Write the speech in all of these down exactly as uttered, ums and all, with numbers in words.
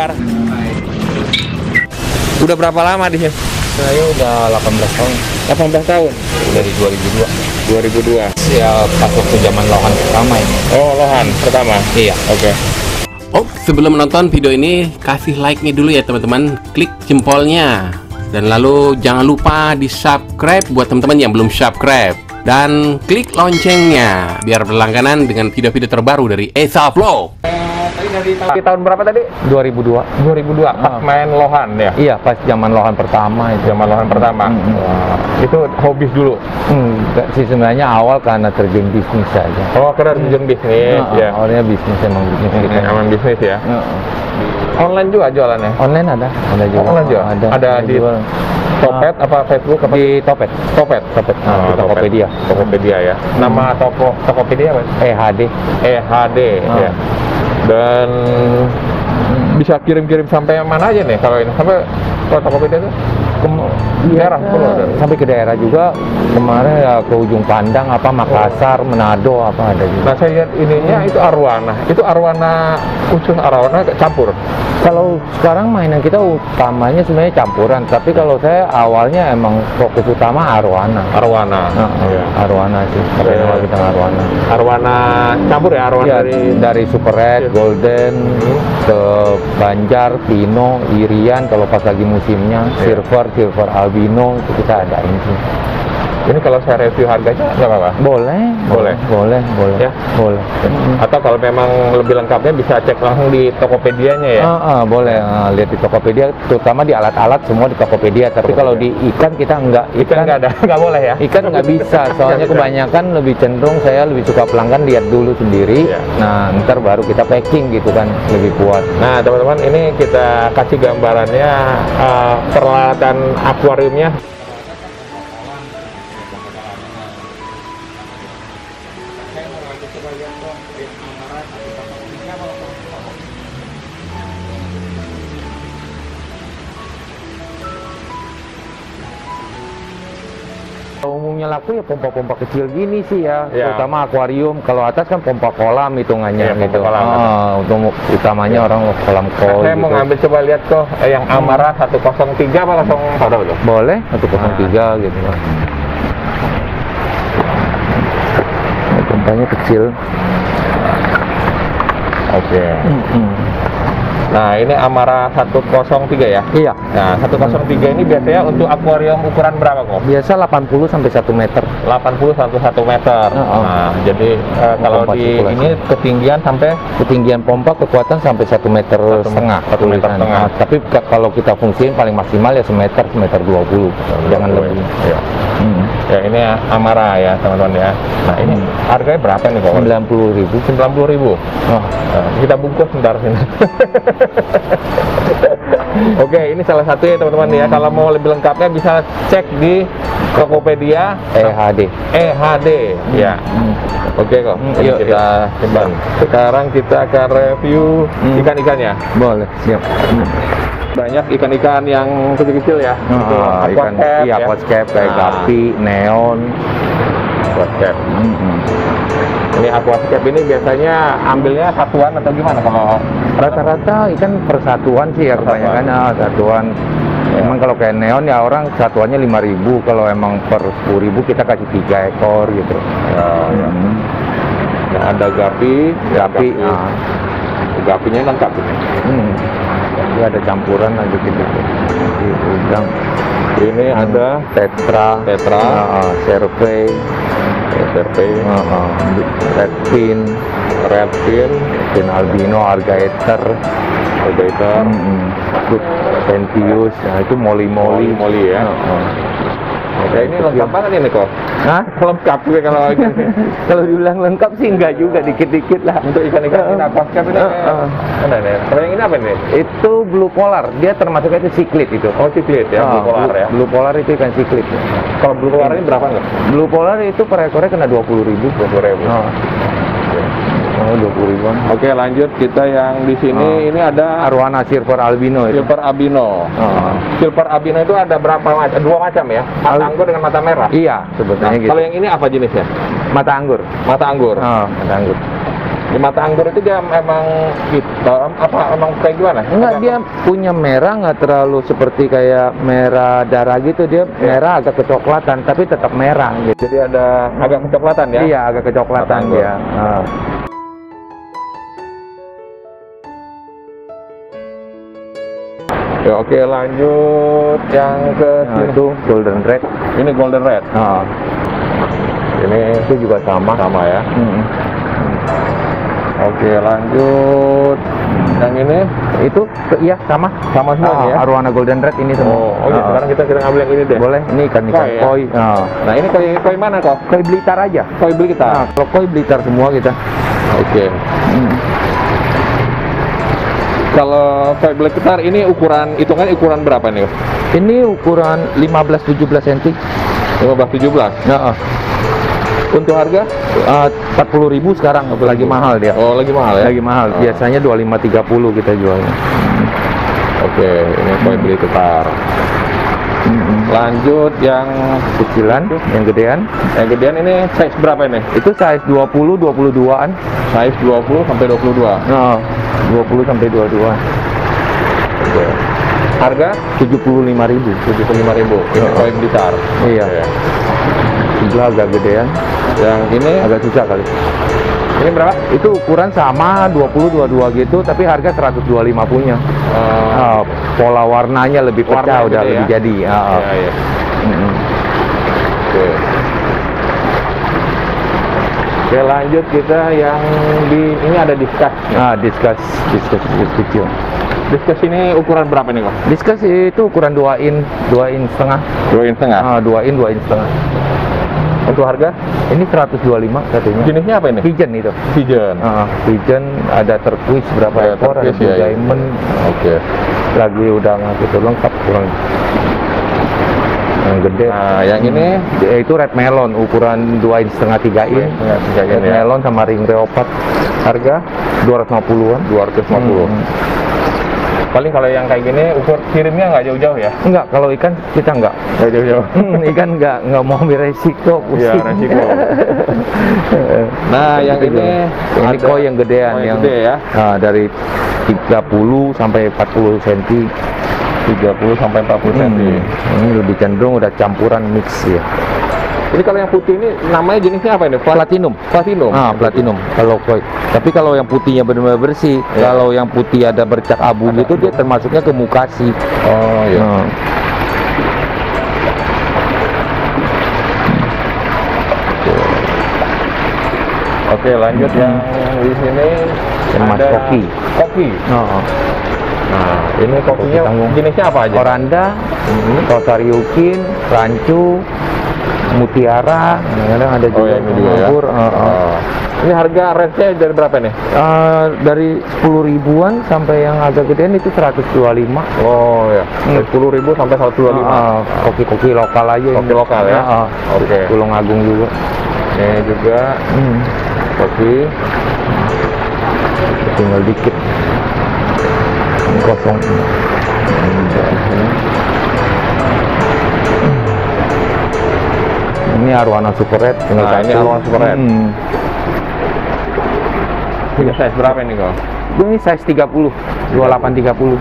Akbar. Udah berapa lama di sini? Saya udah delapan belas tahun. delapan belas tahun. Dari dua ribu dua. dua ribu dua. Ya pas waktu zaman lohan pertama ini. Oh, lohan pertama. Iya. Oke. Okay. Oh, sebelum menonton video ini, kasih like-nya dulu ya teman-teman. Klik jempolnya. Dan lalu jangan lupa di-subscribe buat teman-teman yang belum subscribe. Dan klik loncengnya biar berlangganan dengan video-video terbaru dari Esa Vlog. Tadi dari tahun, tahun berapa tadi? dua ribu dua. dua ribu dua. Pas main lohan ya? Iya, pas zaman lohan pertama itu. Zaman lohan pertama. Hmm. Wah, itu hobis dulu. Hmm, enggak sih sebenarnya awal karena terjun bisnis saja. Oh, karena terjun bisnis Nah, ya. Awalnya bisnis emang bisnis kita. Hmm, emang bisnis ya. Nah, Online juga jualannya? online ada, ada juga. Online juga? Ada. Ada di jual. Topet apa Facebook apa? Di Topet. Topet. Topet. Oh, Nah, di Tokopedia. Tokopedia ya. Nama toko Tokopedia apa? E H D. E H D Oh. ya. Dan bisa kirim-kirim sampai mana aja nih kalau ini? Sampai ke Tokopedia tuh? Ke daerah Pulau ada. Sampai ke daerah juga. Kemarin ya ke ujung Pandang apa Makassar, Manado apa ada juga. Nah, saya lihat ininya itu arwana. Itu arwana khusus arwana campur. Kalau sekarang mainan kita utamanya sebenarnya campuran, tapi kalau saya awalnya emang fokus utama arwana. Arwana. Nah, Iya. arwana sih. Pakai nama kita arwana. Arwana campur ya, arwana Iya, dari dari Super Red, Golden, ke Banjar, Pino, Irian kalau pas lagi musimnya, Iya. Silver, Silver Albino itu kita adain sih. ini kalau saya review harganya nggak apa-apa? Boleh, Boleh. boleh, boleh, Ya? boleh. Atau kalau memang lebih lengkapnya bisa cek langsung di Tokopedia-nya ya? Ah, ah, boleh ah, lihat di Tokopedia, terutama di alat-alat semua di Tokopedia. Tapi kalau di ikan kita enggak, Ikan nggak ada, nggak boleh ya? Ikan nggak bisa, soalnya kebanyakan lebih cenderung saya lebih suka pelanggan lihat dulu sendiri. Iya. Nah, ntar baru kita packing gitu kan, lebih puas. Nah, teman-teman, ini kita kasih gambarannya uh, peralatan akuariumnya. Umumnya laku ya pompa-pompa kecil gini sih ya, Ya. terutama akuarium. Kalau atas kan pompa kolam hitungannya Iya, pompa gitu. kolam. Ah, untuk utamanya Ya. orang kolam Nah, kol saya gitu. mau ngambil coba lihat kok eh, yang Amara seratus tiga apa langsung pada dulu. Boleh satu kosong tiga gitu. Nah, pompanya kecil. Oke. Mm-mm. Nah, ini Amara seratus tiga ya. Iya. Nah, seratus tiga ini biasanya untuk akuarium ukuran berapa kok? Biasa delapan puluh sampai satu meter. delapan puluh sampai satu meter. Oh, oh. Nah, jadi eh, kalau Pompa di sirkulasi. ini ketinggian sampai Ketinggian pompa kekuatan sampai satu meter Satu- setengah. satu meter tulisan. setengah. Nah, tapi ka- kalau kita fungsiin paling maksimal ya semeter, semeter dua puluh. Jangan lebih. Ya. Hmm. Ya, ini Amara ya, teman-teman ya. Nah, ini Hmm. harganya berapa nih kok? sembilan puluh ribu. sembilan puluh ribu. Oh. Nah, kita bungkus bentar sini. Oke, ini salah satunya teman-teman ya. Kalau mau lebih lengkapnya bisa cek di Tokopedia E H D. E H D ya. Hmm. Oke kok. Hmm, Ini yuk, kita simpan. Sekarang kita akan review Hmm. ikan-ikannya. Boleh, siap. Hmm. Banyak ikan-ikan yang kecil-kecil ya. Untuk Ah, ikan aquascape iya, ya. aquascape kayak Nah, gapi, neon. aquascape. Mm-mm. Ini aquascape ini biasanya ambilnya satuan atau gimana kalau Rata-rata ikan persatuan sih ya Persatuan. kebanyakan ah, satuan. Emang kalau kayak neon ya orang satuannya lima ribu, kalau emang per sepuluh ribu kita kasih tiga ekor gitu. Ya, ya. Hmm. Nah, ada gapi, Gapi, gapi. ah. Gapinya lengkap ini. Hmm. Jadi ada campuran aja gitu. Di udang. Ini ada tetra, Tetra. ah, survey, S R P, ah, ah, red fin, red fin, fin albino, alligator, alligator, hmm. Good Pentius, nah itu moli-moli. moli ya. Ah, ah. Ya, ini lengkap banget ini kok. Hah? Lengkap gue kalau ini. Kalau dibilang lengkap sih enggak juga, dikit-dikit lah. Untuk ikan-ikan ini aquascape ini. Ah, ah. Mana nih? Kalau yang ini apa nih? Itu blue polar, dia termasuknya itu siklit itu. Oh, ciklit ya, Ah, blue polar ya. Blue polar itu ikan siklit. Kalau blue polar ini berapa enggak? Blue polar itu per ekornya kena dua puluh ribu. dua puluh ribu. Oh, oh dua puluh ribuan. Oke, lanjut kita yang di sini Ah. ini ada Arwana silver albino itu. silver albino. Oh. Silver albino itu ada berapa macam? Dua macam ya? Mata Al- anggur dengan mata merah. Iya, Nah, sebetulnya gitu. kalau yang ini apa jenisnya? Mata anggur. Mata anggur. Oh, mata anggur. Di mata anggur itu dia emang hitam apa emang kayak gimana? Enggak, dia punya merah, nggak terlalu seperti kayak merah darah gitu. Dia Iya. merah agak kecoklatan, tapi tetap merah gitu. Jadi ada agak kecoklatan ya? Iya, agak kecoklatan Mata anggur. dia. Ah. Ya, oke, lanjut yang ke Nah, sini. itu golden red. Ini golden red. Ah. Ini Itu juga sama. sama ya. Mm. Oke, lanjut. Yang ini Itu ke- iya sama. sama semua Ah, nih ya. Arowana golden red ini semua. Oh, oh iya, Ah. sekarang kita kita ngambil yang ini deh. Boleh, ini ikan ikan Koi ya? koi. Ah. Nah, ini koi koi mana kok? Koi Blitar aja. Koi beli kita. Nah, kalau koi Blitar semua kita. Oke. Hmm. Kalau koi beli kita ini ukuran hitungan ukuran berapa nih? Ini ukuran lima belas tujuh belas senti. lima belas tujuh belas. Nah, Untuk harga? empat puluh ribu sekarang lagi mahal dia. Oh, lagi mahal ya? Lagi mahal. Oh. Biasanya dua puluh lima tiga puluh kita jualnya. Oke, ini koi beli ketar. Lanjut yang Kecilan, yang gedean. yang gedean ini size berapa ini? Itu size dua puluh dua puluh dua-an. Size dua puluh sampai dua puluh dua. Nah, dua puluh sampai dua puluh dua. Oke. Harga tujuh puluh lima ribu. tujuh puluh lima ribu. Ini Oh. koi blitar. Iya. Oke. Sebelah agak gedean, Yang ini agak susah kali. ini berapa? Itu ukuran sama dua puluh dua puluh dua gitu, tapi harga seratus dua puluh lima punya. Eh, Ah, pola warnanya lebih Warna pecah, udah gede lebih ya? jadi. Ah, ah. iya, iya. Mm-mm. Oke. Oke, lanjut kita yang di ini ada diskus. Ah, diskus, diskus, diskus kecil. Diskus ini ukuran berapa nih kok? Diskus itu ukuran dua in, dua in setengah. Dua in setengah. Ah, dua in, dua in setengah. Untuk harga? Ini seratus dua puluh lima katanya. Jenisnya apa ini? Pigeon itu. Pigeon. Ah, pigeon ada turquoise berapa Ada ekor, ada turquoise blue ya, ya. diamond, Oke. lagi udah ngasih itu lengkap kurang. Yang gede. Nah, yang ini Ya, itu red melon ukuran dua in setengah tiga in. Setengah tiga in Red ya. melon sama ring leopard harga dua ratus lima puluhan. dua ratus lima puluh. Hmm. Paling kalau yang kayak gini ukur kirimnya nggak jauh-jauh ya? Enggak, kalau ikan kita enggak. Nggak jauh-jauh. Hmm, ikan enggak enggak mau ambil resiko, Iya, pusing. resiko. Nah, yang Gitu. ini ini ada- koi yang gedean, koi yang gede ya. nah, dari tiga puluh sampai empat puluh senti. tiga puluh sampai empat puluh senti. Hmm, ini lebih cenderung udah campuran mix ya. Ini kalau yang putih ini namanya jenisnya apa ini? Platinum. Platinum. Ah, platinum kalau koi. Tapi kalau yang putihnya benar-benar bersih, Ya. kalau yang putih ada bercak abu Ada gitu, abu. dia termasuknya ke mukasi. Oh iya. Nah, Oke, lanjut Hmm. yang di sini Yang Mas ada Koki. Koki. oh. Nah, ini kokinya Koki tanggung. jenisnya apa aja? Oranda, Rosaryukin, Rancu, Mutiara, kadang ada Oh, juga yang ini juga ya. Anggur, uh, uh. Oh. Ini harga range-nya dari berapa nih? Uh, dari sepuluh ribuan sampai yang agak gedean itu seratus dua puluh lima. Oh ya, Hmm. sepuluh ribu sampai seratus dua puluh lima. Uh, koki-koki lokal aja. Koki ini. lokal ya? Uh, uh. Oke. Tulung Agung juga. Ini juga Hmm. koki. Tinggal dikit. Ini kosong. Ini Arowana Super Red. Tinggal Nah, ini satu. Arowana Super Red. Hmm. Punya size berapa ini kok? Ini size tiga puluh, dua puluh delapan tiga puluh.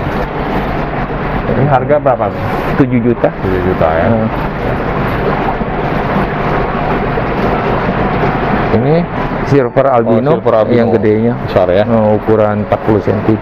Ini harga berapa? tujuh juta. tujuh juta ya. Hmm. Ini Silver albino, Oh, silver albino. yang gedenya. besar ya. Oh, ukuran empat puluh senti.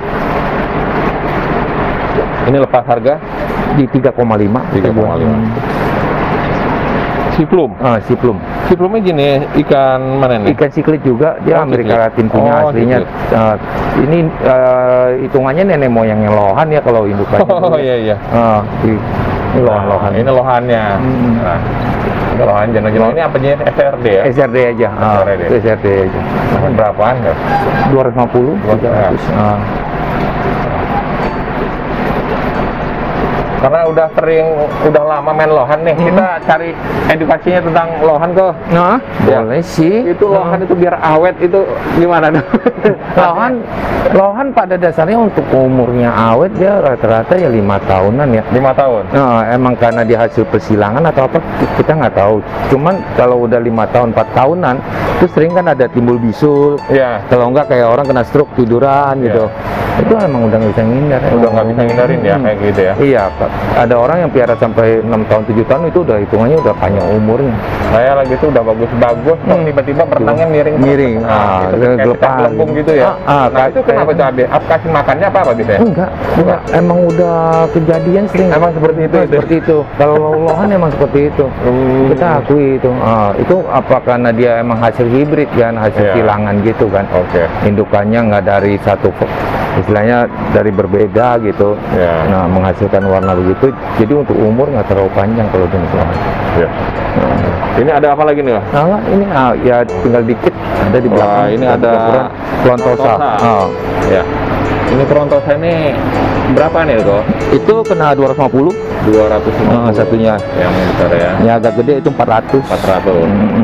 Ini lepas harga Di tiga koma lima. tiga koma lima. Siplum. Ah, siplum. Siplumnya jenis ikan mana nih? Ikan siklit juga, dia Oh, Amerika siklit. Latin punya Oh, aslinya. siklit. Ah, ini ah, hitungannya nenek moyangnya lohan ya kalau indukannya. Oh iya iya. Ah, di- ini lohan-lohan. Nah, ini lohannya. Hmm. Nah, ini lohan jenis-jenis ini apa jenis S R D ya? S R D aja. Ah, S R D. itu S R D aja. Ini berapaan ya? dua ratus lima puluh, dua ratus. tiga ratus. Ah. Karena udah sering, udah lama main lohan nih, kita cari edukasinya tentang lohan kok. Nah, Ya. boleh sih. Itu lohan itu biar awet itu gimana tuh? Lohan, lohan pada dasarnya untuk umurnya awet dia rata-rata ya lima tahunan ya. lima tahun. Nah, emang karena dia hasil persilangan atau apa kita nggak tahu. Cuman kalau udah lima tahun, empat tahunan, itu sering kan ada timbul bisul. Iya. Kalau enggak kayak orang kena stroke tiduran gitu. Itu emang udah nggak bisa ngindar. Udah nggak bisa ngindarin ya Hmm. kayak gitu ya. Iya, Pak. Ada orang yang piara sampai enam tahun, tujuh tahun itu udah hitungannya udah panjang umurnya. Saya lagi tuh udah bagus-bagus, kok Hmm. tiba-tiba berenangnya miring. Miring. Nah, Ah, itu kayak gelepar pecah gelembung gitu. gitu ya. Ah, ah, nah itu kayak- kenapa cabe? Apa kasih makannya apa apa gitu ya? Enggak, enggak. Emang udah kejadian sering. Emang seperti itu, Nah, itu? seperti itu. Kalau lohan emang seperti itu. Hmm. Kita akui itu. Ah, itu apa karena dia emang hasil hibrid kan, hasil Iya. silangan gitu kan. Oke. Indukannya nggak dari satu, istilahnya dari berbeda gitu. Ya. Nah, menghasilkan warna begitu. Jadi untuk umur nggak terlalu panjang kalau jenis lohan. Ya. Ini ada apa lagi nih? Mas? Nah, ini ah, ya tinggal dikit ada di belakang. Wah, ini ada Klontosa. Klontosa. Ah. Ya. Ini Klontosa ini berapa nih kok? Itu kena dua ratus lima puluh. dua ratus lima puluh. Ah, satunya. Yang besar ya. Yang agak gede itu empat ratus. empat ratus. Mm-mm.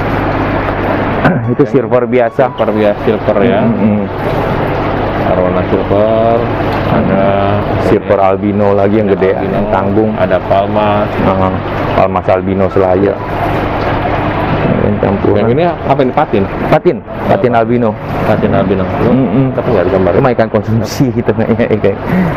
Itu silver biasa. Silver biasa silver ya. Mm-mm. Arwana silver, ada Silver albino lagi yang gede, albino, yang tanggung. ada palma. Ah, Palmas albino Selaya. Yang campuran. Yang ini apa ini patin? patin, patin albino. Patin albino. Mm-mm. Tapi nggak digambar. Cuma ikan konsumsi gitu kayaknya. kayak.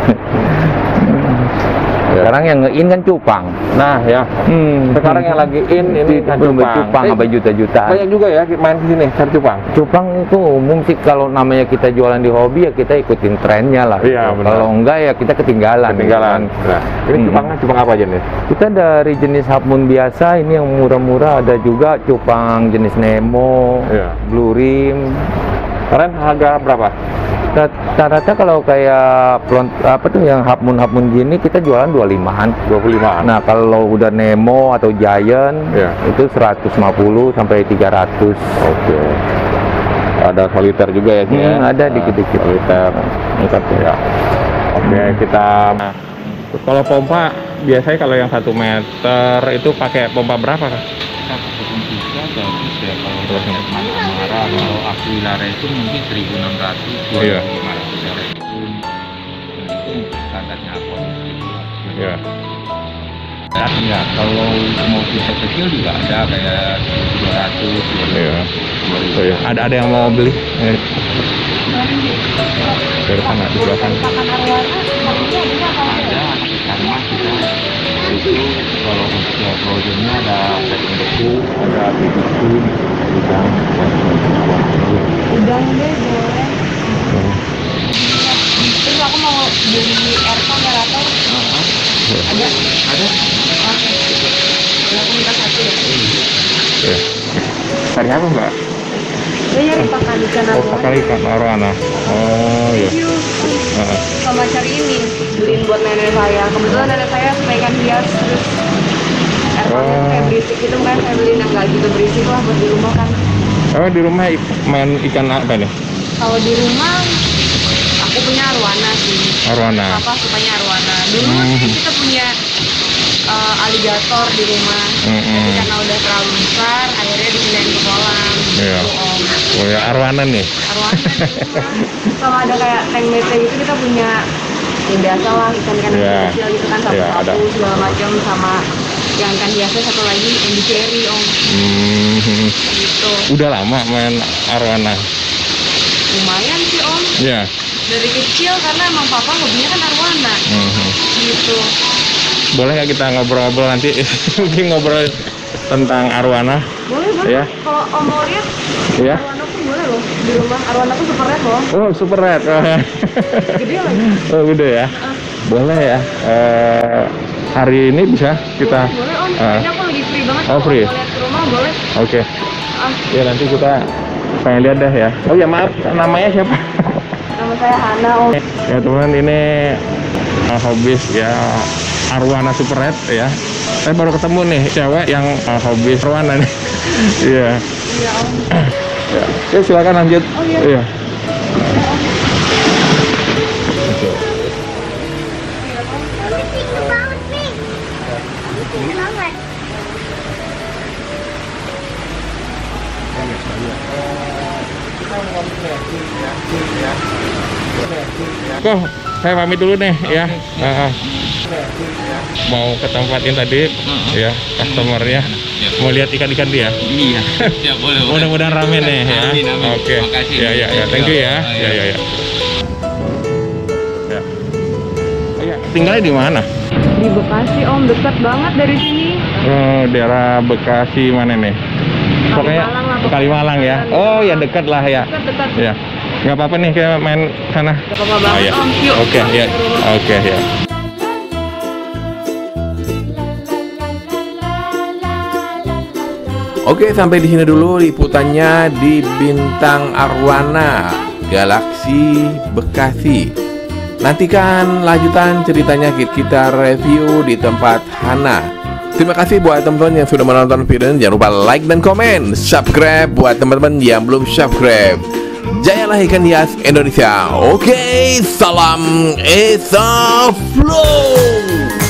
Ya. Sekarang yang nge-in kan cupang. Nah ya. Hmm. Sekarang yang lagi in ini kan belum cupang. cupang Eh, sampai juta-juta. Banyak juga ya main di sini cari cupang. Cupang itu umum sih kalau namanya kita jualan di hobi ya kita ikutin trennya lah. Iya, gitu. benar. Kalau enggak ya kita ketinggalan. Ketinggalan. gitu kan. Nah, ini Hmm. cupangnya cupang apa aja nih? Kita dari jenis half moon biasa, ini yang murah-murah, ada juga cupang jenis Nemo, Iya. Blue Rim. Kalian harga berapa? Rata-rata kalau kayak plont, apa tuh yang half moon half moon gini kita jualan dua puluh limaan. dua puluh lima. Nah, kalau udah Nemo atau Giant Iya. itu seratus lima puluh sampai tiga ratus. Oke. Ada soliter juga ya sini Hmm, ya? ada Nah, dikit-dikit. Soliter. Ya. Oke, kita kalau pompa biasanya kalau yang satu meter itu pakai pompa berapa kan? Bagus ya kalau udah marah-marah, kalau Aquila Racing mungkin seribu enam ratus, Iya. lima ratus ya Racing. Itu standarnya Aqua. Ya. Ya, enggak, kalau mau kita kecil juga ada kayak dua ratus, Iya. dua ribu. Oh, iya. Ada ada yang mau beli? Eh. Dari sana di sebelah sana. Ada ikan mas kita itu kalau untuk yang frozennya ada packing beku, ada beku, udang, Udang deh boleh. Terus aku mau beli air generator. Ada? ada. Oke. Boleh aku minta satu ya? Iya. Cari apa mbak? Dia nyari pakan ikan Oh, arowana. pakai ikan arwana. Oh iya. Thank you. Heeh. Sama cari ini, beliin buat nenek saya. Kebetulan nenek saya suka ikan hias, terus air panas Oh. kayak berisik gitu, kan saya beliin yang nggak gitu berisik lah buat di rumah kan. Oh, di rumah ik- main ikan apa nih? Kalau di rumah, aku punya arwana sih. Arwana. Papa sukanya arwana. Dulu Hmm. sih kita punya eh, aligator di rumah. Hmm. Tapi karena udah terlalu besar, akhirnya dipindahin ke kolam. Iya. Gitu, Om. Oh ya, arwana nih. Arwana di rumah. Sama ada kayak tank mete gitu, kita punya yang biasa lah, ikan-ikan Iya. kecil gitu kan, Iya, ada. sapu-sapu segala macam, sama yang ikan biasa satu lagi yang di cherry Om. Hmm. Gitu. Udah lama main arwana. Lumayan sih Om. Iya. Dari kecil karena emang papa hobinya kan arwana. Mhm. Gitu. Boleh nggak kita ngobrol-ngobrol nanti? Mungkin ngobrol tentang arwana. Boleh boleh. Iya. Kalau Om mau lihat, Iya. arwana pun boleh loh di rumah. Arwana tuh super red loh. Oh, super red. Oh, ya. Gede lagi. Oh, udah ya. Boleh ya. Eh, hari ini bisa kita. Boleh Om. Ah. Ini aku lagi free banget. Oh, Kalau free. mau lihat ke rumah boleh. Oke. Ah, Ya nanti kita pengen lihat deh ya. Oh ya maaf, namanya siapa? nama saya Hana Om. Ya teman, ini uh, hobis ya arwana super red ya. Saya baru ketemu nih cewek yang uh, hobis arwana nih. Iya. Iya Om. Ya. Ya, silakan lanjut. Oh, iya. Iya. Iya, Om. Ko, saya pamit dulu nih ya. Uh, mau ke tempat yang tadi ya, customernya mau lihat ikan-ikan dia. Iya. Ya, boleh. Mudah-mudahan rame nih ya. Amin, amin. Oke. Makasih. Ya, ya, ya. Thank you ya. Ya, ya, ya. Ya. Oh, ya. Tinggalnya di mana? Di Bekasi Om, dekat banget dari sini. Oh, daerah Bekasi mana nih? Pokoknya Kalimalang lah, pokoknya. Kalimalang ya. Oh, ya dekat lah ya. Dekat-dekat. Ya. Nggak apa-apa nih kita main sana. Gak apa-apa banget ya. Om, yuk. Oke, ya. Oke, ya. Oke, sampai di sini dulu liputannya di Bintang Arwana, Galaksi Bekasi. Nantikan lanjutan ceritanya kita review di tempat Hana. Terima kasih buat teman-teman yang sudah menonton video ini. Jangan lupa like dan komen, subscribe buat teman-teman yang belum subscribe. Jayalah ikan hias Indonesia. Oke, salam Esa Flow.